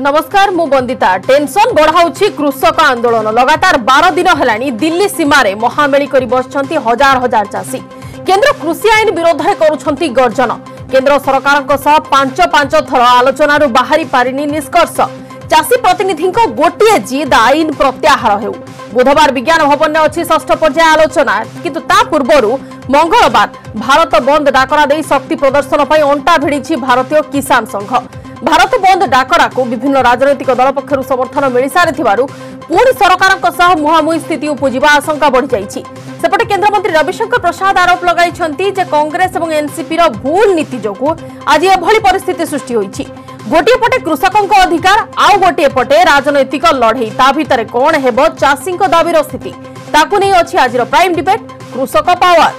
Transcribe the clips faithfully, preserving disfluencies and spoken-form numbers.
नमस्कार मु बंदिता टेंशन बढ़ाऊची कृषक आंदोलन लगातार बारह दिन हेलानी दिल्ली सीमारे महामेली करी बसछंती हजार हजार चासी केंद्र कृषि आईन विरोध में करुछंती गर्जन केंद्र सरकार सह पांच पांच थर आलोचना बाहरी पारिनी निष्कर्ष चासी प्रतिनिधि गोटे जिद आईन प्रत्याहार हेउ बुधवार विज्ञान भवन में अच्छी षष्ठ पर्याय आलोचना किंतु ता पूर्व मंगलवार भारत बंद डाकरा दे शक्ति प्रदर्शन पर अंटा भिड़ी भारतीय किसान संघ भारत बंद डाकरा को विभिन्न राजनैतिक दल पक्षर समर्थन मिल सारी पुणी सरकार मुहांमुही स्थिति उपजिवा आशंका बढ़ी जाइछि सेपटे केंद्रमंत्री रविशंकर प्रसाद आरोप लगाइछंती जे कांग्रेस और एनसीपी रो भूल नीति जोगु आज एभली परिस्थिति सृष्टि होइछि गोटे पटे कृषकों अधिकार आउ गोटे पटे राजनैतिक लड़ई ता भितर कौन हेबो चाषी दाबीर स्थिति ताकू नहीं अछि आज प्राइम डिबेट कृषक पावर।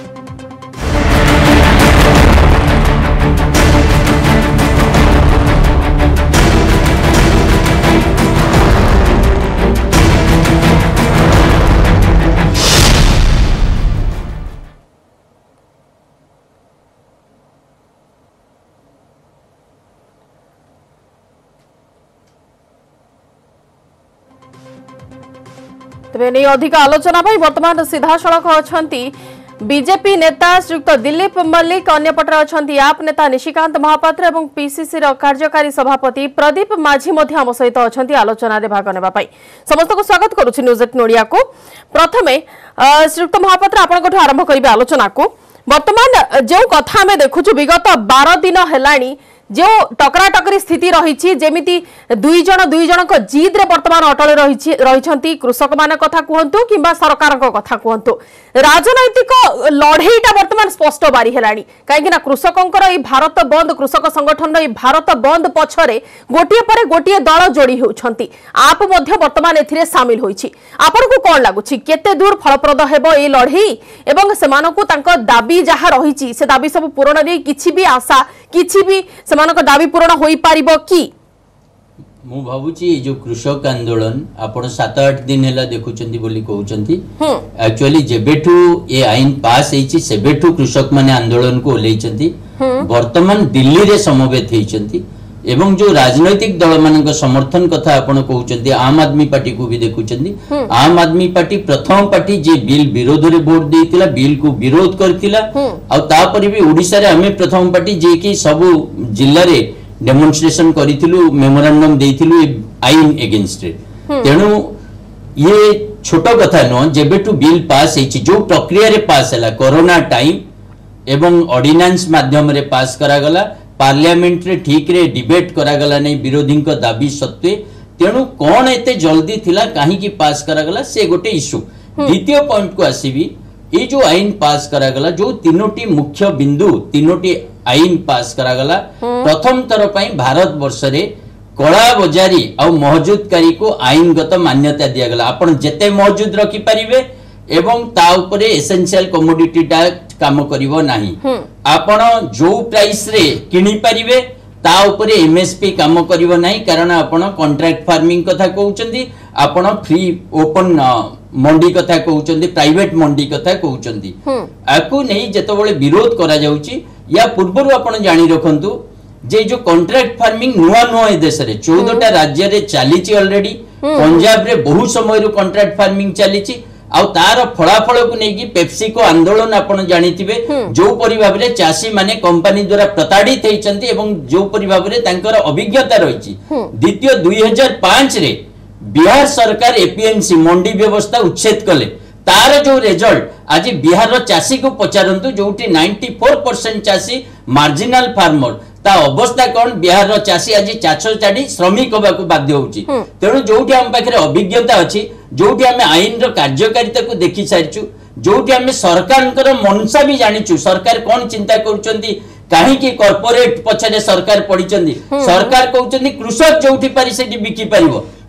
तेरे नहीं अधिक आलोचना वर्तमान सीधा सड़क अच्छा बीजेपी नेता श्रीयुक्त दिलीप मल्लिक अन्यपटे अच्छा आप नेता निशिकांत महापात्र और पीसीसी कार्यकारी सभापति प्रदीप माझी आम सहित अच्छा आलोचना भाग ने समस्त को स्वागत करुच्ची न्यूज एटीन ओडिया को। प्रथमे श्रीयुक्त महापात्र आपण आरंभ करेंगे आलोचना को। वर्तमान जो कथा आम देखु विगत बारह दिन है जो टकरा टकरी स्थिति रही जेमिति दुई जन दुई जन जिद रे वर्तमान अटल रही कृषक मान कथा कहतु कि सरकार कथा कहतु राजनैतिक लड़ईटा वर्तमान स्पष्ट बारी है कहीं कृषकों भारत बंद कृषक संगठन भारत बंद पछरे गोटे पर गोटे दल जोड़ी होती आप वर्तमान ए सामिल होती आपन को कौन लगुच केते दूर फलप्रद हेबो ए लड़ई एवं सेमानकु तांको दाबी जहाँ रही से दाबी सब पूरण नहीं किछि भी आशा किछि भी सेमानक दाबी पूरण होई पारिबो कि मु भाबुची जो कृषक आंदोलन आपण सात आठ दिन हैला देखुचंती बोली कहउचंती एक्चुअली जेबेठू ए आईन पास हेची सेबेठू कृषक माने आंदोलन को ओलेइचंती वर्तमान दिल्ली रे समवेत हेचंती एवं जो राजनैतिक दल मान समर्थन कथा आपण कहउचंती आम आदमी पार्टी को भी देखुचंती आम आदमी पार्टी प्रथम पार्टी जे बिल विरोध रे वोट देइतिला बिल को विरोध करतिला आ तापर भी ओडिसा रे हमें प्रथम पार्टी जे कि सब जिल्ला रे डेमोन्स्ट्रेशन करिथिलु मेमोरेंडम देइथिलु आईन एगेंस्ट रे तेनु ये छोट कथा न जेबेटू बिल पास हेची जो प्रक्रिया रे पास हला कोरोना टाइम एवं ऑर्डिनेंस माध्यम रे पास करा गला पार्लियामेंट रे ठीक रे डिबेट करा गला नहीं विरोधी को दाबी सत्वे तेनु कौन एते जल्दी थिला काहे की पास करा गला से गोटे इश्यू द्वितीय पॉइंट को आसीबी ये जो आईन पास करा गला जो तीनोटी मुख्य बिंदु तीनोटी आईन पास करा गला प्रथम थर पई भारत वर्ष रे कला बजारी आ महजूदकारी को आईनगत मान्यता दिया गला आपण जेते महजूद रखी परिबे एवं ता उपरे एसेंशियल कमोडिटी टैक्स काम करिवो नाही आपण जो प्राइस रे किनि परिबे ता उपरे एमएसपी काम करिवो नाही कारण आपण कॉन्ट्रैक्ट फार्मिंग कथा कहउचंदी आपण फ्री ओपन मंडी कथा कहउचंदी प्राइवेट मंडी कथा कहउचंदी आकु नहीं जेतबेले विरोध करा जाउची या पूर्वरु आपण जानि रखंतु जे जो कॉन्ट्रैक्ट फार्मिंग नुआ नुआ देश रे चौदह टा राज्य रे चालीची ऑलरेडी पंजाब रे बहु समय रु कॉन्ट्रैक्ट फार्मिंग चालीची आ तार फलाफल को लेकिन पेप्सी को आंदोलन आपण जानिथिबे जो परि भाव रे चासी माने कंपनी द्वारा प्रताड़ित हेचंती एवं जो परि भाव रे तांकर अभिज्ञता रहिची द्वितीय दो हज़ार पाँच रे बिहार सरकार एपीएमसी मंडी व्यवस्था उच्छेद कले तार जो रिजल्ट आज बिहार रो चासी को पचारंतु जोटी चौरानवे परसेंट चासी मार्जिनल फार्मर ता अवस्था कौन बिहार रो चासी आज चाष चाड़ी श्रमिक होगा बाध्य होची तेणु जोटी हम पाखे अभिज्ञता अच्छी जोटी आम आईन रो कार्यकारिता को देखि सारिचु जोटी आम सरकार मनसा भी जानिचु सरकार कौन चिंता करुचंती काहे की कॉर्पोरेट पछरे सरकार पड़िचंदी सरकार कहउचंदी कृषक जोटी पारि सेठी बिकी परिबो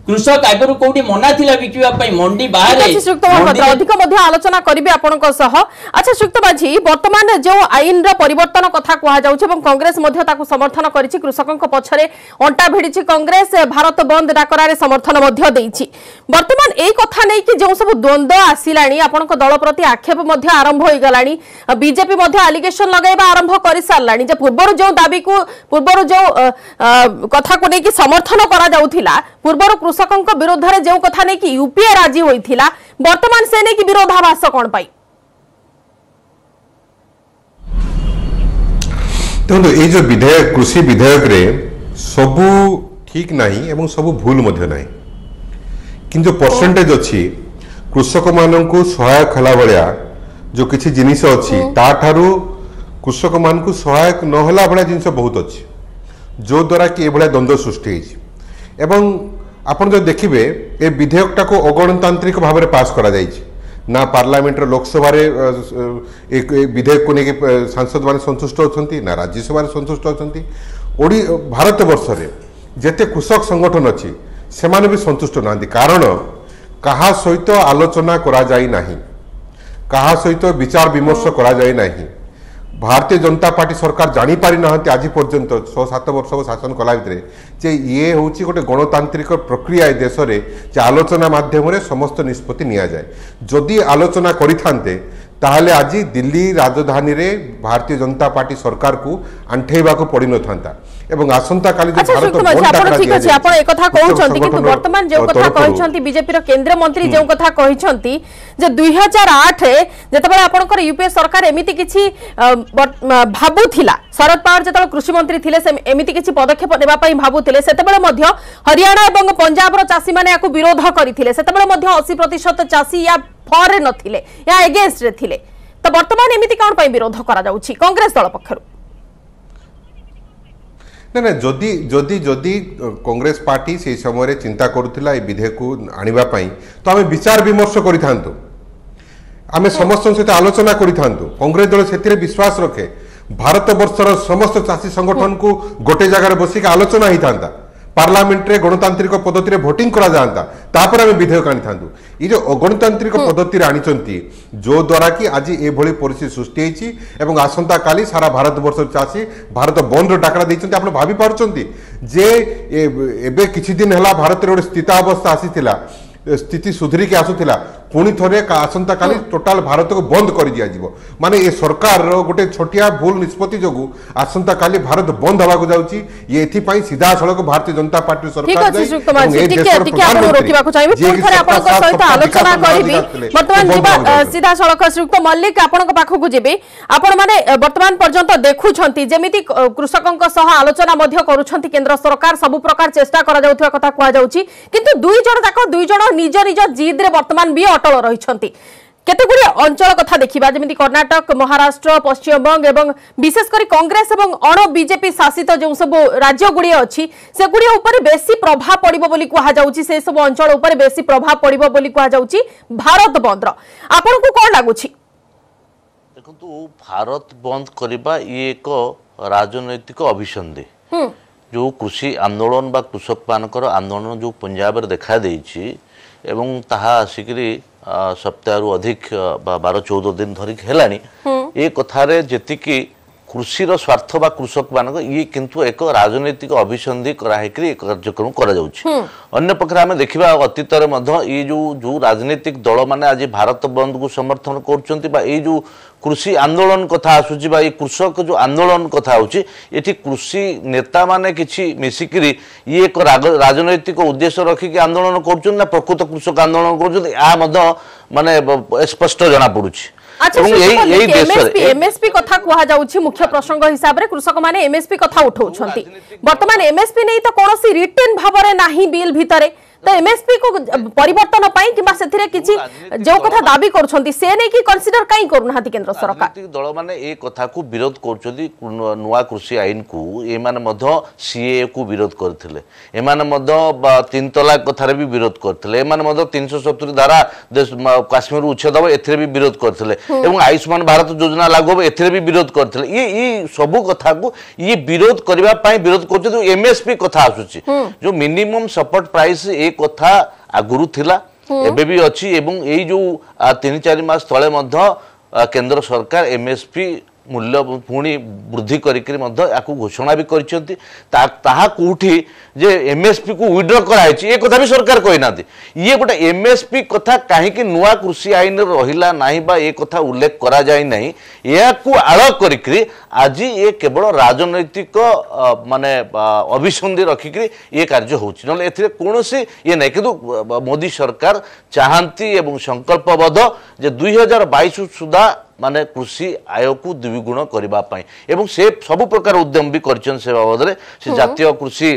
कृषक आगरु कोठी मना थिला बिकिबा पई मंडी बाहर अधिक मध्य आलोचना करिवे आपनक सह। अच्छा श्रीयुक्त माझी वर्तमान जो आईन रो परिवर्तन कथा कहा जाउछ एवं कांग्रेस मध्य ताकू समर्थन करिछि कृषकक पछरे अंटा भिडिछि कांग्रेस भारत बंद डाकरारे समर्थन मध्य देइछि। वर्तमान एई कथा नै कि जो सब द्वंद्व आसिलानी आपनक दल प्रति आक्षेप मध्य आरंभ होई गलानी बीजेपी मध्य एलिगेशन लगाइबा आरंभ करि सारलानी जे पूर्वरु जो दाबी को पूर्वरु जो कथा को नै कि समर्थन करा जाउथिला पूर्वरु कृषकक विरोध रे जो कथा नै कि यूपीए राजी होइथिला वर्तमान से नै कि विरोधाभास कोन पाई देखो ये जो विधेयक कृषि विधेयक रे सबू ठीक नहीं एवं सबू भूल मध्य नहीं कि जो परसेंटेज अच्छी कृषक मानू सहायक हला भाया जो किसी जिनिस अच्छी ताठारू कृषक मान को सहायक नहला भाया जिनस बहुत अच्छी जो द्वारा कि ये द्वंद्व सृष्टि एवं आपन जो देखिए ए विधेयकटा को अगणतांत्रिक भाव में पास करा जायछि ना पार्लियामेंट लोकसभा एक विधेयक को लेकिन सांसद मैंने संतुष्ट अच्छा ना राज्यसभा संतुष्ट अच्छा भारत वर्ष में जिते कृषक संगठन अच्छी से भी संतुष्ट ना कारण कहा सहित आलोचना करा जाई नहीं कहा सहित विचार विमर्श करा जाई नहीं भारतीय जनता पार्टी सरकार जानी पारि ना आज पर्यंत छह सात वर्ष शासन कला भितर जे ये हूँ गोटे गणतांत्रिक प्रक्रिया देश में जे आलोचना माध्यम समस्त निष्पत्ति नि जाए जदि आलोचना करिथान्ते ताहले आज दिल्ली राजधानी रे भारतीय जनता पार्टी सरकार को आंठेबा को पड़ी न था एवं आसंता काली जो भारत आपण ठीक अछि आपण एक कथा कहउछंती किंतु वर्तमान जो कथा कहउछंती बीजेपी रो केंद्र मंत्री जो कथा कहउछंती जे दो हज़ार आठ जेतबेला आपनकर यूपीए सरकार एमिति किछि भाबुथिला शरद पवार जेतबेला कृषि मंत्री थिले से एमिति किछि पदक्षेप नेबा पई भाबुथिले सेतबेला मध्य हरियाणा एवं पंजाब रो चासी माने याकू विरोध करिथिले सेतबेला मध्य अस्सी प्रतिशत चासी या फॉर रे नथिले या अगेंस्ट रे थिले तो वर्तमान एमिति कोन पई विरोध करा जाउछि कांग्रेस दल पक्षरु ना ना जदि जदि जदि कांग्रेस पार्टी से समय चिंता करुला ये विधेयक को आनिबा पई तो आमे विचार विमर्श करिथांतु आमे समस्त सहित आलोचना करिथांतु कांग्रेस दल सेतिरे विश्वास रखे भारत वर्षर समस्त चाषी संगठन को गोटे जगह बसिक आलोचना ही था पार्लियामेंट रे गणतांत्रिक पद्धति भोटिंग करा जाता तापर आमे विधेयक आनी था ये जो अगणतांत्रिक पद्धति आनी जो द्वारा कि आज ये परिस्थिति सृष्टि होती एवं आसंता काली सारा भारत वर्ष चाषी भारत बंद डाकरा देते आप भावी पार्टी जे एबे किछि दिन है भारत में गोटे स्थितावस्था आसीथिला स्थिति सुधरी के आसुला पुणी थे आसंता काली टोटाल भारत को बंद कर दिया जिवो माने ये सरकार गोटे छोटिया भूल निष्पत्ति जो आसंता काली भारत बंद होगा जाउची ये एथि सीधा सड़क भारतीय जनता पार्टी सरकार सीधा सड़क श्रीयुक्त मल्लिक आपण पाखक जीवी आपण माने वर्तमान पर्यंत देखुछंती जेमिति कृषकक सह आलोचना मध्य करूछंती केंद्र सरकार सबु प्रकार चेष्टा करा जाउथवा कथा कुआ जाउची किंतु दुई जण जाक दुई जण निज निज जिद रे वर्तमान भी अटल रहिछंती केते गुडी अंचल कथा देखिबा जेमिति कर्नाटक महाराष्ट्र पश्चिम बंग एवं विशेष करी कांग्रेस एवं अण बीजेपी शासित जो सब राज्य गुडी अछि से गुडी ऊपर बेसी प्रभाव पड़िबो बोली कुहा जाउची से सब अंचल ऊपर बेसी प्रभाव पड़िबो बोली कुहा जाउची भारत बंद रो आपन को कोन लागुची देखंतु भारत बंद करबा ये एक राजनैतिक अभिसंधि जो कृषि आंदोलन बा कृषक मानकर आंदोलन जो पंजाब रे देखा देइछि एवं ताहा आसिकरी सप्ताह अधिक बारह चौदह दिन धरिक हेलानी ए कथारे जेतिकी कृषिर स्वार्थ बा कृषक मान ये किंतु एक राजनैतिक अभिसंधि कराई कार्यक्रम करा अन्य पक्षे आम देखा अतीत ये जो जो राजनीतिक दल मैंने आज भारत बंद को समर्थन कर कृषि आंदोलन कथा आसूची बा कृषक जो आंदोलन कथा होची एठी कृषि नेता माने किछि मिसिकिरी ये एक राजनैतिक उद्देश्य रखिक आंदोलन कर ना प्रकृत कृषक आंदोलन कर माने स्पष्ट जना पड़ुछि। अच्छा एमएसपी एमएसपी कथा कुहा जाउछि मुख्य प्रसंग हिसाब रे कृषक माने एमएसपी कथा उठाउछंती वर्तमान एमएसपी नै तो कोनोसी रिटन भाबरे नाही बिल भितरे तो एमएसपी को परिवर्तन पाई किबा सेथिरे किछि जो कथा दाबी करछंती से नै कि कंसीडर काई करूनाहाती केंद्र सरकार राजनीतिक दल माने ए कथा को विरोध करछंती नुवा कृषि आईन को ए माने मध्य सीए को विरोध करथिले ए माने मध्य तीन तलाक कथारे भी विरोध करथिले ए माने मध्य तीन सौ सत्तर धारा काश्मीर उच्छेद हो एथिरे भी विरोध करथिले एवं आयुष्मान भारत योजना लागू हो एथिरे भी विरोध करथिले ये ये सब कथा को ये विरोध करबा पई विरोध करछंती एमएसपी कथा आसुची जो मिनिमम सपोर्ट प्राइस ए कथा आगुरु थिला एबे भी अछि एवं एई जो तीन चार मास तळे मध्य केंद्र सरकार एमएसपी मूल्य पुणी वृद्धि करिकरी मध्य याकू घोषणा भी करिसेंती ता ताहा कोठी जे एमएसपी को विड्रॉ कराइछि ए कथा भी सरकार कहि नाथि ये गोटे एमएसपी कथा काहे कि नुआ कृषि आईन रहिला नाही बा ए कथा उल्लेख करा जाय नाही याकू आळ करिकरी आज ये केवल राजनैतिक माने अभिसंधि रखिकरी ये कार्य होछि नले एथिरे कोनोसी ये नै किंतु मोदी सरकार चाहंती एवं संकल्पबद्ध जे दुई हजार बाईस सुधा माने कृषि आय को द्विगुण करबा पई एवं से सब प्रकार उद्यम भी करछन से बाबद से जातीय कृषि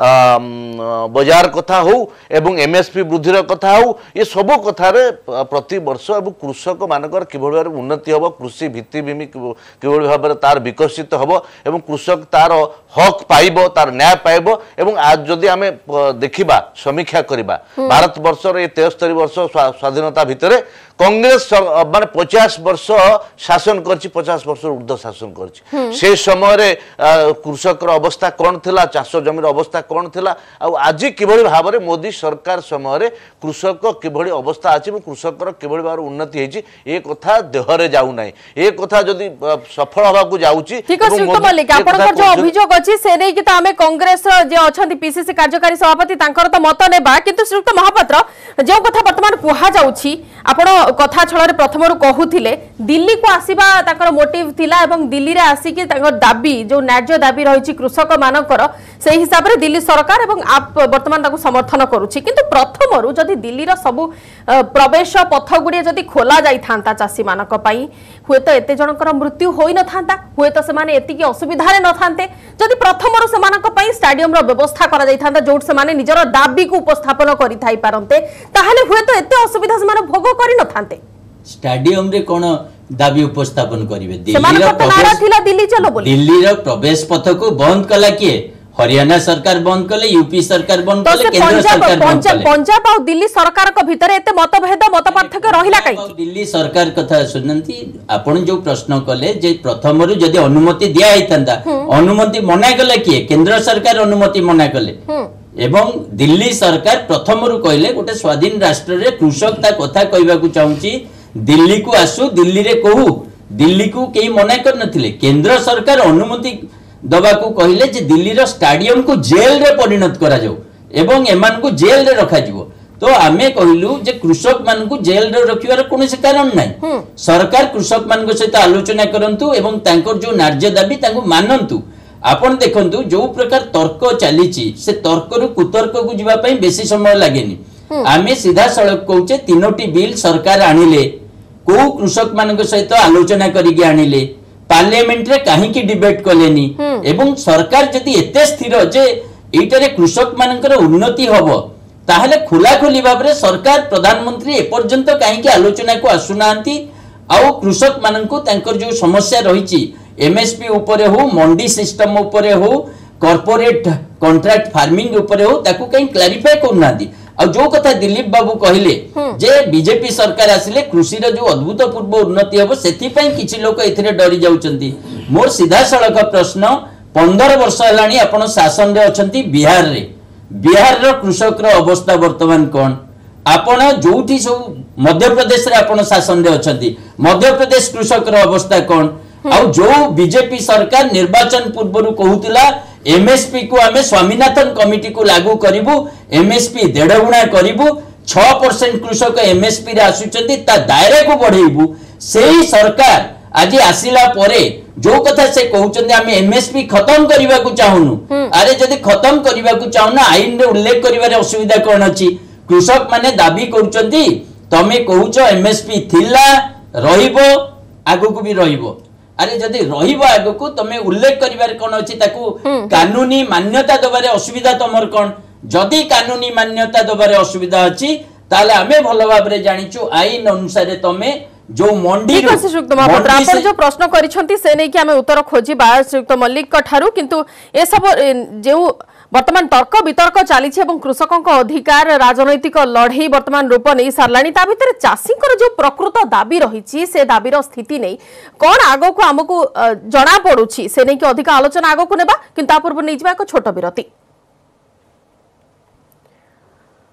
बाजार कथा हो एवं एमएसपी वृद्धि कथा हो ये सब कथार प्रति वर्ष एवं कृषक मानकर किभଳି भाବରେ उन्नति हम कृषि भित्तिभूमि किभଳି भाବରେ तार विकसित हम एवं कृषक तार हक पाइब तार न्याय पाइब एवं आज जदि आमे देखिबा समीक्षा करिबा भारत वर्षर ये तेस्तरी वर्ष स्वाधीनता भितरे कांग्रेस माने पचास वर्ष शासन करछि पचास वर्ष ऊर्ध्व शासन करछि से समय रे कृषक अवस्था कौन थिला चाष जमीर अवस्था कौन थिला आज किभଳି भाବରେ मोदी सरकार समय रे कृषक किभଳି अवस्था अछि कृषक किभଳି भाବରେ उन्नति हेछि ए कथा देहरे जाउ नै ए कथा जदि सफल होबा को जाउछि ठीक अछि सुक्त मल्लिक आपनकर जो अभियोग अछि से नै कि त हमें कांग्रेस जे अछंती पीसीसी कार्यकारी सभापति तांकर त मत नेबा किंतु सुक्त महापात्र जो कथा वर्तमान कुहा जाउछि आपण कथा छଳରେ प्रथमरु कहूथिले दिल्ली को आसीबा ताकर मोटिव थिला एवं दिल्ली रे आसी कि ताकर दाबी जो न्याय्य दाबी रहिछि कृषक मानकर से हिसाब रे दिल्ली सरकार एवं आप वर्तमान ताको समर्थन करूछि किंतु प्रथमरु जदि दिल्ली रो सब प्रवेश पथ गुडी जदि खोला जाई थांता चासी मानक पई हुए तो एते जनकर मृत्यु होई न थांता हुए तो से माने एति की असुविधा रे न थांते जदि प्रथमरु से मानक पई स्टेडियम रो व्यवस्था करा जाई थांता जोट से माने निजर दाबी को उपस्थापन करि थाई पारंते ताहाले हुए तो एते असुविधा से माने भोग करि न थांते स्टेडियम रे कोन दाबी उपस्थापन करिवे दिल्ली रो नारा थिला दिल्ली चलो बोली दिल्ली रो प्रवेश पथ को बंद कला किए हरियाणा सरकार बंद कले यूपी सरकार बंद कले केंद्र सरकार बंद कले पंजाब और दिल्ली सरकार को भीतर एते मतभेद मत पार्थक्य रहिला काई दिल्ली सरकार कथा सुनंती आपण जो प्रश्न कले जे प्रथम रु जदी अनुमति दिया आइतंदा अनुमति मना कले किए केंद्र सरकार अनुमति मना कले एवं दिल्ली सरकार प्रथम रु कहले गोटे स्वाधीन राष्ट्र रे कृषक ता कथा कहबा को चाहूची दिल्ली को आसु दिल्ली रे कहू दिल्ली को केही मना कर नथिले केंद्र सरकार अनुमति दबा को कहले जे दिल्ली रो स्टेडियम को जेल रे परिणत करा जाऊ एवं एमान को जेल रे रखा जिवो तो आमे कहलु जे कृषक मान को जेल रे रखिवार कोनोसी कारण नै सरकार कृषक मान को सहित आलोचना करंतु एवं तांकर जो न्याय्य दाबी तांको मानंतु आपण देखंतु जो प्रकार तर्क चलीची से तर्क रु कुतर्क को जिबा पई बेसी समय लागेनी आमे सीधा सड़क कहूचे तीनोटी बिल सरकार आनिले को कृषक मान को सहित आलोचना करिके आनिले पार्लियामेंट रे काहे की डिबेट कलेनी एवं सरकार जदि एते स्थिर जे एटारे कृषक मानकर उन्नति हबो ताहले खुला खुली भाबरे सरकार प्रधानमंत्री ए पर्यंत काहे की आलोचना को आसुनांती आउ कृषक माननको तांकर जो समस्या रहिची एमएसपी ऊपर हो मंडी सिस्टम ऊपर हो कॉर्पोरेट कॉन्ट्रैक्ट फार्मिंग ऊपर हो ताकू काहे क्लैरिफाई करनांती आ जो कथा दिलीप बाबू कहले जे बीजेपी सरकार आसिले कृषि रो जो अद्भुतपूर्व उन्नति हबो सेथि पई किछि लोक एथिरे डरी जाउचंती मोर सीधा सड़क प्रश्न पंद्रह वर्ष हलानी आपण शासन रे अछंती बिहार रे बिहार रो कृषक रो अवस्था वर्तमान कोन आपण जोठी सब मध्य प्रदेश रे आपण शासन रे अछंती मध्य प्रदेश कृषक रो अवस्था कोन आ जो बीजेपी सरकार निर्वाचन पूर्व कहूतिला एमएसपी को आमे स्वामीनाथन कमिटी को लागू करिवु एमएसपी डेढ़ गुणा करिवु छह परसेंट कृषक एमएसपी रे आसुचंती ता दायरा को बढ़ेइबु सेही सरकार आज आसिला परे जो कथा से कहउचंती आमे एमएसपी खत्म करबा को चाहुनु अरे जदी खत्म करबा को चाहुना आईन रे उल्लेख करिवारे असुविधा कोन अछि कृषक माने दाबी करूचंती तमे कहउच एमएसपी थिला रहिबो आगु को भी रहिबो अरे जदि रहिबो आगु को तमे उल्लेख करिवारे कोन अछि ताकू कानूनी मान्यता दबारे असुविधा तमर कोन जदि कानूनी मान्यता दबारे असुविधा अछि ताले हमें भलो भाबरे जानिचु आईन अनुसार तमे जो मंडी ठीक अछि श्रीयुक्त महापात्र आपण जो प्रश्न करिसंती से नै कि हमें उत्तर खोजी बा श्रीयुक्त मल्लिक का ठारू किंतु ए सब जो वर्तमान तर्क वितर्क चली कृषकों अधिकार राजनैतिक लड़ई वर्तमान रूप नहीं साराणी ता भीतर चाषी जो प्रकृत दाबी रही से दाबीर स्थिति नहीं कौन आग को आमको जना पड़ुछि से नहीं कि अधिक आलोचना आग को नेबा किंतु पूर्व नहीं एक छोट विरति।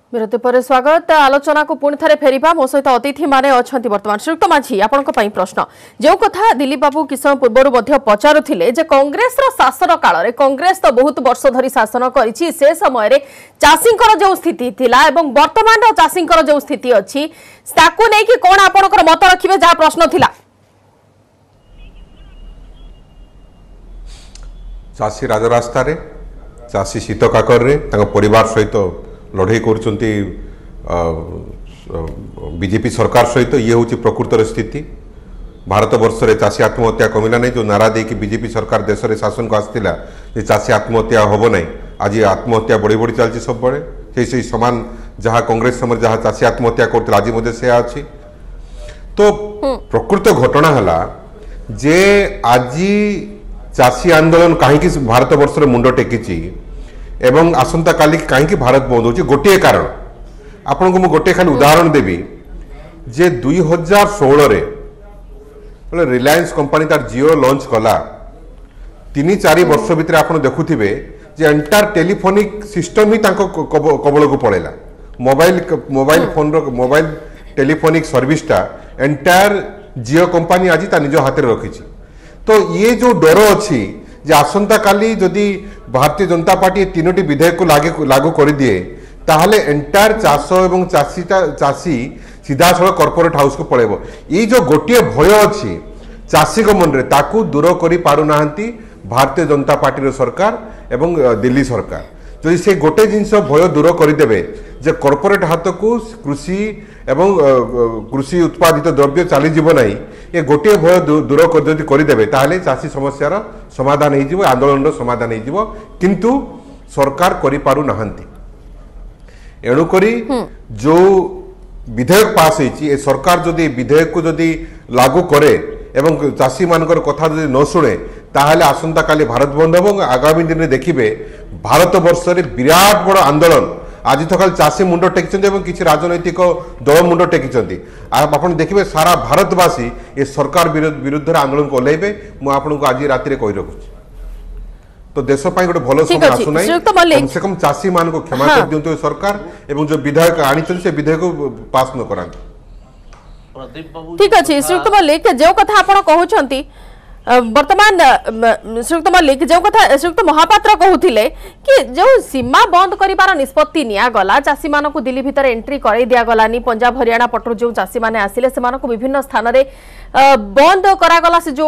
विरति पर स्वागत आलोचना को पुणी थे फेरिबा मो सहित अतिथि माने अछंती वर्तमान श्रीयुक्त माझी आपनक पई प्रश्न जो कथा दिलीप बाबू किसम पूर्व मध्य पचारुथिले जे कांग्रेस रो शासन काल रे कांग्रेस तो बहुत वर्ष धरी शासन करिछि से समय रे चाषींकर जो स्थिति थिला एवं वर्तमान रो चाषींकर जो स्थिति अछि ताकू नै कि कोन आपनकर मत रखिबे जा प्रश्न थिला। चाषी राजरास्ता रे चाषी शीत काकर रे तांको परिवार सहित लड़ाई कर बीजेपी सरकार सहित ये हूँ प्रकृतर स्थिति। भारत वर्ष में चाषी आत्महत्या कमिला नहीं जो नारा दे कि बीजेपी सरकार देश में शासन को आसला चाषी आत्महत्या हम ना आज आत्महत्या बढ़ी बढ़ी चलती सब बड़े से सामान जहाँ कांग्रेस समय जहाँ चाषी आत्महत्या करते आज मध्य से अच्छी तो प्रकृत घटना है जे आज चाषी आंदोलन कहीं भारत वर्ष में मुंड टेकी एवं आसंता काली कहीं भारत बंद हो गोटे कारण आपन को गोटे खाली उदाहरण देवी जे दुई हजार षोल रिलायंस कंपनी तार जियो लॉन्च कला तीन चार वर्ष भितर आप देखुथिबे जे एंटायर टेलीफोनिक सिस्टम ही तांको कबल को पड़ेला मोबाइल मोबाइल फोन रो मोबाइल टेलीफोनिक सर्विसटा एंटायर जियो कंपनी आज ता निज हाथ में रखी तो ये जो डर अच्छी जे आसंता काली जदि भारतीय जनता पार्टी तीनोटी विधेयक को लागू लागू कर दिए ताहले एंटायर चाष एवं चाषीटा चाषी सीधा सड़क कॉर्पोरेट हाउस को पड़ेबो ये जो गोटे भय अच्छी चाषी मन रे ताकू दूर करि पारु नाहंती भारतीय जनता पार्टी रो सरकार एवं दिल्ली सरकार जदि से गोटे जिनस भय दूर करदेवे जे कॉर्पोरेट हाथ को कृषि एवं कृषि उत्पादित द्रव्य चलीजीव ना ये गोटे भय दूर करदेवे ताहले चाषी समस्यार समाधान हो आंदोलन समाधान हो किंतु सरकार करि पारु नाहंती एणुकरी जो विधेयक पास होती सरकार जदि विधेयक को जदि लागू करे एवं चाषी मानकर कथा जदि न शुणे ताहले आसंता काली भारत बंद हो आगामी दिन में देखिए भारत वर्ष में विराट बड़ आंदोलन आज तो खाली चाषी मुंड टेकी किसी राजनैतिक दल मुंड टेकी आप देखिए सारा भारतवासी ये सरकार विरुद्ध आंदोलन को ओह्लैबे मुझे आज राति कही रखुच्छी तो देश गोटे भल समय आसुना कम से कम चाषी मान को क्षमा कर दिंतु सरकार एवं जो विधेयक आनी से विधेयक पास न करा। ठीक अच्छे श्रीयुक्त मल्लिक जो कथा आप कहते वर्तमान श्रीयुक्त मल्लिक जो कथा श्रीयुक्त महापात्र कहते कि जो सीमा बंद कर निष्पत्ति निगला चाषी मान दिल्ली भितर एंट्री कर दिगलानी पंजाब हरियाणा पटु जो चाषी मैंने आसिले से विभिन्न स्थान में बंद करागला से जो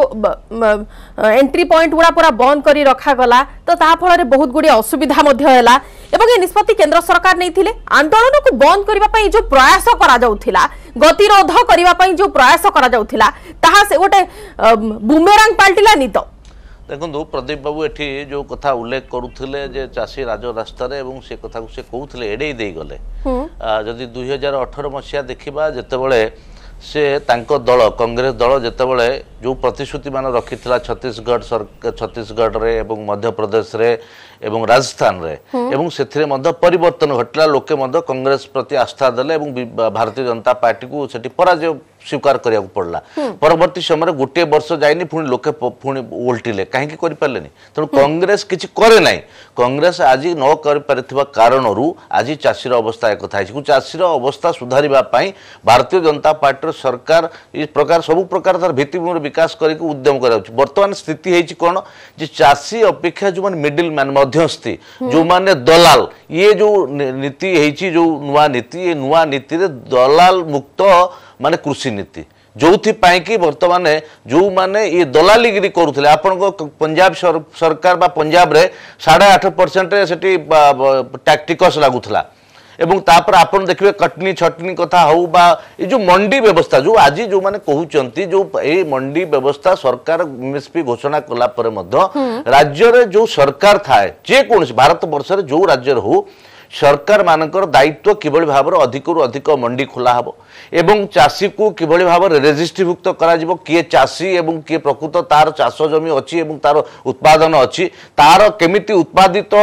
एंट्री पॉइंट गुड़ा पूरा बंद कर रखागला तो ताफल बहुत गुड़े असुविधा एवं ये निष्पत्ति केंद्र सरकार नहीं आंदोलन को बंद करने जो प्रयास करा गतिरोध करने जो प्रयास करा से गोटे बुमेरांग पलटिला नी तो देखो प्रदीप बाबू एठी जो कथा उल्लेख करुले जे चाषी राज रास्तार से कथा को से कहते एड़े दे गले जदि दुई हजार अठर मसीहा देखा जितेबले से तांको दल कांग्रेस दल जितेबले जो प्रतिश्रुति मान रखी छत्तीसगढ़ छत्तीसगढ़ रे एवं मध्य प्रदेश रे एवं राजस्थान रे एवं से मध्य परिवर्तन घटला लोके मध्य कांग्रेस प्रति आस्था देले एवं भारतीय जनता पार्टी को सेठी पराजय स्वीकार करिया पड़ला परवर्ती समय गोटे वर्ष जाइनी पुणी लोके पुणी उल्टिले कहीं कर पारे तेणु कांग्रेस किसी करे ना कांग्रेस आज न कर कारण आज चाषीर अवस्था एक चाषीर अवस्था सुधारिबा पई भारतीय जनता पार्टी सरकार इस प्रकार सब प्रकार तार भित्तिभूमि विकास करके उद्यम कर बर्तमान स्थिति है कौन जे चाषी अपेक्षा जो मैंने मिडिल मैन मध्यस्थी जो माने दलाल ये जो नीति है जो नुआ नीति ये नुआ नीति रे दलाल मुक्त माने कृषि नीति जो कि बर्तमान जो माने ये दलालीगिरी करुले आपण पंजाब सर, सरकार बा पंजाब रे साढ़े आठ परसेंट से टैक्टिकस लगुला एवं तापर आपण देखिए कटनी छटनी कथा हो बा ये जो मंडी व्यवस्था जो आज जो माने कहउचंती जो ए मंडी व्यवस्था सरकार एमएसपी घोषणा कला परे मध्य राज्य रे जो सरकार थाए जे कोन भारत वर्ष रे जो राज्य रे हो सरकार मानकर दायित्व किभଳି भाव अधिक रु अधिक मंडी खोला हबो एवं चाषी को किभଳି भाव रेजिस्ट्रीभुक्त करा जिवो किए चाषी एवं किए प्रकृत तार चाष जमी अच्छी एवं तार उत्पादन अच्छी तार केमिति उत्पादित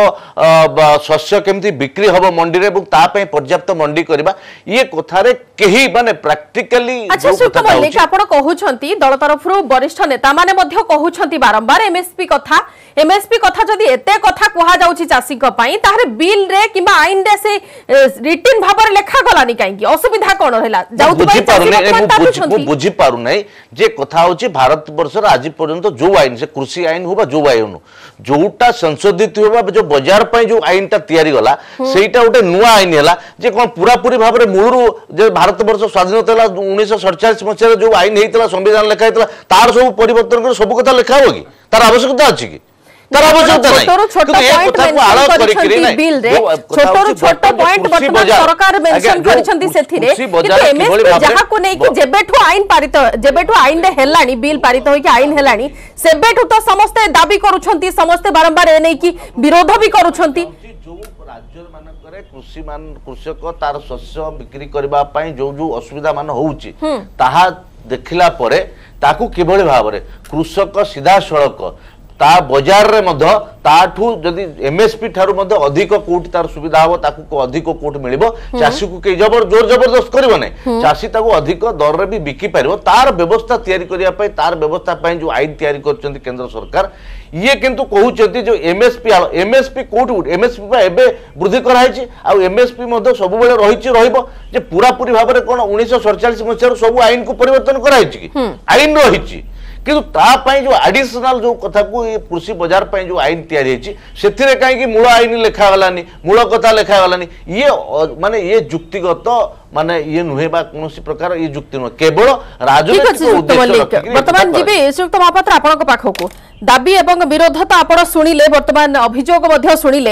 शस्य केमिति बिक्री हबो मंडी रे एवं ता पय पर्याप्त मंडी करबा ये कथारे केही माने प्रैक्टिकली अच्छा सुत मल्लिक आपण कहउछंती दल तरफरु वरिष्ठ नेता माने मध्य कहउछंती बारंबार एमएसपी कथा एमएसपी कथा जदि एते कथा कुहा जाउची चाषी को पई तारे बिल रे किबा आईन रे से रिटन भाव रे लेखा गलानी काई असुविधा कोन रहला बुझी पारु नै बुझी पारु नै जे कथा होची भारत वर्ष रा आज पर्यंत जो आईन से कृषि आईन होबा जो आईन जोटा संशोधित होबा जो बाजार पई जो आईन ता तयारी गला सेटा उटे नुवा आईन हला जे कोन पूरा पूरी भाव रे मूलरू जे भारत वर्ष स्वाधीनता हला उन्नीस सौ सड़चालीस मसिया जो आईन हेतला संविधान लेखा हेतला तार सब परिवर्तन कर सब कथा लेखा हो कि तार आवश्यकता अछि कि तार आवश्यकता नै छोटो छोटो पॉइंट मेंशन करिसंती बिल रे छोटो छोटो पॉइंट वर्तमान सरकार मेंशन करिसंती सेथिरे किंतु एमएसपी जहा को नै कि जेबेठु आईन पारित जेबेठु आईन रे हेलानी बिल पारित होई कि आईन हेलानी सेबेठु तो समस्त दाबी करूछंती समस्त बारंबार ए नै कि विरोध भी करूछंती जो राज्य मानकरे कृषि मान कृषक तार शस्य बिक्री करबा पई जो जो असुविधा मान होउची ताहा देखिला परे ताकू किबळे भाबरे कृषक सीधा सड़क ता बाजार रे मध्य ताठू जदि एमएसपी ठारू मध्य अधिक कोटी तार सुविधा हो ताकू को अधिक कोटी मिलिबो चासी को के जबर जोर जबरदस्त करिवो नै चासी ताकू अधिक दर रे भी बिकी पारिबो तार व्यवस्था तयारी करिया पई तार व्यवस्था पई जो आईन तयारी करचंती केंद्र सरकार ये किंतु कहउचंती जो एमएसपी एमएसपी कोटी एमएसपी पा एबे वृद्धि कराइछि आ एमएसपी मध्य सब बेले रहिछि रहइबो जे पूरा पूरी भाव रे कोन उन्नीस सौ सड़चालीस मसिया सब आईन को परिवर्तन कराइछि कि आईन रहिछि किंतु ता पई जो एडिशनल जो कथा को कृषि बाजार पई जो आईन तयारी हेछि सेथिरे काई कि मूल आईन लेखा गलानी मूल कथा लेखा गलानी ये माने ये युक्तिगत माने ये नुहे बा कोनोसी प्रकार ये युक्ति न केवल राजनीतिक उद्देश्य वर्तमान जीबी श्रीयुक्त महापात्र आपन को पाखो को दाबी एवं विरोध तो आपण सुनिले वर्तमान अभियोग मध्य सुनिले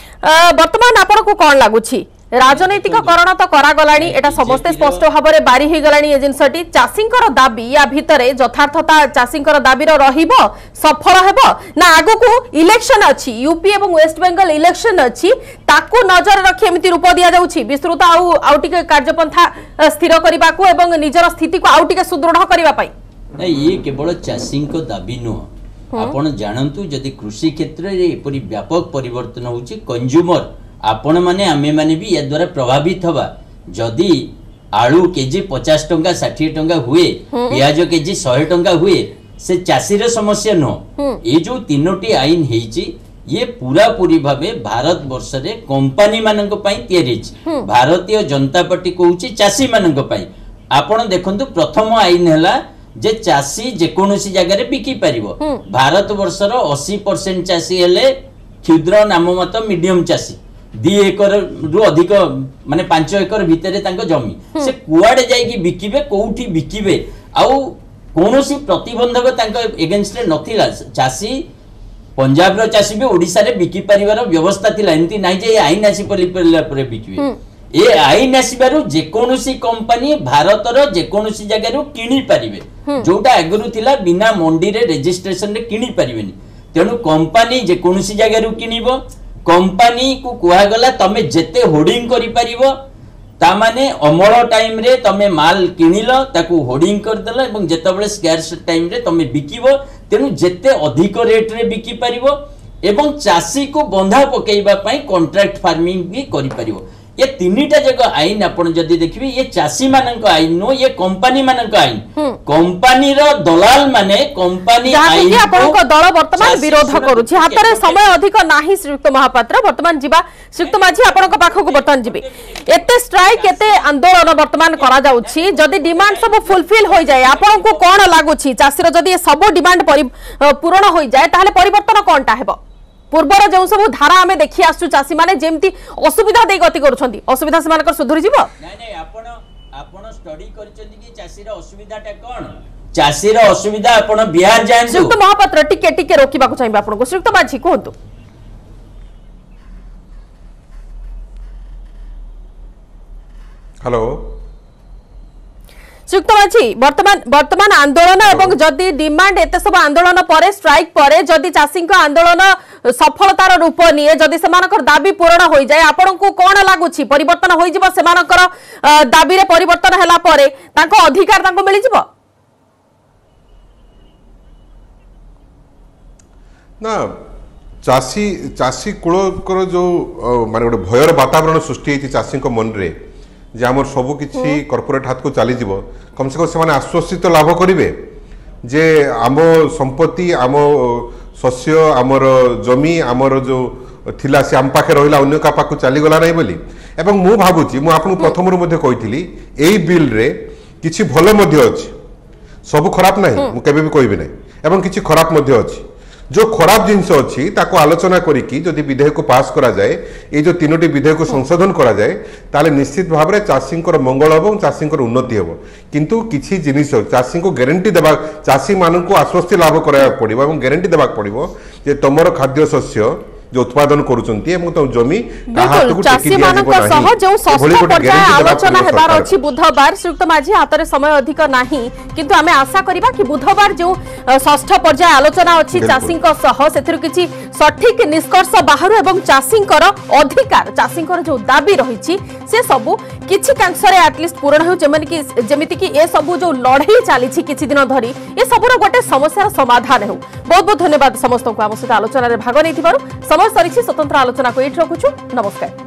वर्तमान आपन को कोन लागुछि राजनैतिककरण तो करा गलानी एटा समस्त स्पष्ट भाव में बारी हो गलानी ए जिनसटी चाषींकर दाबी या भितरे यथार्थता चाषींकर दाबी रहिबो सफल हेबो ना आगो को इलेक्शन अछि यूपी एवं वेस्ट बेंगल इलेक्शन अछि ताकू नजर रखि एमिति रूप दिया जाउछि विस्तृत आउ आउटिके कार्यपंथा स्थिर करबा को एवं निजर स्थिति को आउटिके सुदृढ़ करबा पई ना ये केवल चाषींक दाबी नो आपण जानंतु जदि कृषि क्षेत्र रे एपरि व्यापक परिवर्तन होउछि कंज्यूमर आपण माने आमे माने भी या द्वारा प्रभावित हवा जदि आलू केजी पचास टंका षाठी टंका हुए प्याज केजी सौ टंका हुए से चाषी रे समस्या न ये जो तीनोटी आईन हेची ये पूरा पूरी भाबे भारत वर्ष रे कंपनी मानक पई तयारी छि भारतीय जनता पार्टी कहूची चाषी मानक पई आपण देखंतु प्रथम आईन हला जे चाषी जे कोनोसी जगह रे बिकी परिबो भारत वर्ष रो अस्सी परसेंट चाषी हेले क्षुद्र नाममात्र मीडियम चाषी दी एकर रु अधिक माने पांच एकर भितरे तांको जमी से कुआडे जाईकी बिकिबे कोउठी बिकिबे आउ कोनोसी प्रतिबंधक तांको एगेंस्ट रे नथिला चासी पंजाब रो चासी भी ओडिसा रे बिकी परिवार व्यवस्था थिला एंती नाही जे आईन आसी पली पले परे बिकिबे ए आईन आसीबारु जे कोनोसी कंपनी भारत रो जे कोनोसी जगह रु किनी परिबे जोटा अगरु थिला बिना मंडी रे रजिस्ट्रेशन रे किनी परिबेनी तेनु कंपनी जे कोनोसी जगह रु किनिबो कंपनी को कुआ गला तमे जेते होर्डिंग करि परिबो ता माने अमल टाइम रे तमे माल किनिलो ताकू होर्डिंग कर देलो एवं जेतबेले स्कैर्स टाइम रे तमे बिकिबो तेनु जेते अधिक रेट रे बिकी परिबो एवं चासी को बंधा पकेइबा पई कॉन्ट्रैक्ट फार्मिंग भी करि परिबो ये तीनटा जगह आईन आपण जदी देखबी ये चासी मानक आईन नो ये कंपनी मानक आईन कंपनी रो दलाल माने कंपनी आईन को आपण को दल वर्तमान विरोध करूछि हातरे समय अधिक नाही श्रीयुक्त महापात्र वर्तमान जीवा श्रीयुक्त माझी आपण को पाखो को वर्तमान जीबी एते स्ट्राइक एते आंदोलन वर्तमान करा जाउछि जदी डिमांड सब फुलफिल होई जाय आपण को कोन लागुछि चासी रो जदी सब डिमांड पूर्ण होई जाय ताहले परिवर्तन कोनटा हेबो पूर्वर जो सब धारा आमे देखि आसु चासी माने जेमती असुविधा दे गति करूछंती असुविधा से मानकर सुधुरी जीवो नै नै आपण आपण स्टडी करिसंती कि चासी रो असुविधाटा कोन चासी रो असुविधा आपण बिहार जान श्रीयुक्त महापात्र टिके टिके रोकिबा को चाहिबा आपण को श्रीयुक्त माझी कोहंतु हेलो श्रीयुक्त माझी वर्तमान वर्तमान आंदोलन एवं जदि डिमांड एते सब आंदोलन परे स्ट्राइक परे जदि चासी आंदोलन सफलतार रूप निये जदि सेमानकर दाबी पूर्ण होई जाय आपण को कोन लागुछि परिवर्तन होई जिवो सेमानकर दाबी रे परिवर्तन हैला परे तांको अधिकार तांको मिलि जिवो ना चासी चासी कुळकर जो माने गोटे भयर वातावरण सृष्टि हेति चासी को मन रे जे हमर सब किछि कॉर्पोरेट हाथ को चली जिवो कम से कम से माने आश्वसित लाभ करिवे जे आम संपत्ति आम शस्य आमर जमी आमर जो थिला से आम पाखे रहिला अन्य का पाखु चली गला नहीं बोली एवं मु भाबुची मु आपन प्रथम रु मध्ये कहिथिली एई बिल रे किछि भलो मध्ये अछि सब खराब नहीं मु केबे भी कहबे नहीं एवं किछि खराब मध्ये अछि जो खराब जिनस अच्छी ताको आलोचना करिकी जदि विधेयक को पास करा जाए ये जो तीनोटी विधेयक को संशोधन करा जाए ताले निश्चित भाव में चाषी मंगल हम और चाषी उन्नति हम किंतु किसी जिनिस चाषी को गारंटी देवा चाषी मान को आश्वस्ति लाभ करा पड़ो और गारंटी देवा पड़ो जे तुम खाद्य शस्य जो उत्पादन करूचंती एवं तो जमी बिल्कुल चाषी मानक सह जो षष्ठ पर्याय आलोचना हेबार अछि बुधवार श्रीयुक्त माझी हातरे समय अधिक नाही किंतु आमे आशा करिबा कि बुधवार जो षष्ठ पर्याय आलोचना अछि चाषी सह सेथिर किछि सठिक निष्कर्ष बाहर एवं चाषी अधिकार चाषी जो दाबी रही से सबू किछि कांसरे एटलिस्ट पूर्ण हो जेमन कि जेमिति कि ए सबू जो लड़ाई चली किछि दिन धरी ए सबुर गोटे समस्यार समाधान हो। बहुत बहुत धन्यवाद समस्त को आम सहित आलोचना भाग नहीं समय सरी स्वतंत्र आलोचना को ये रखुछु। नमस्कार।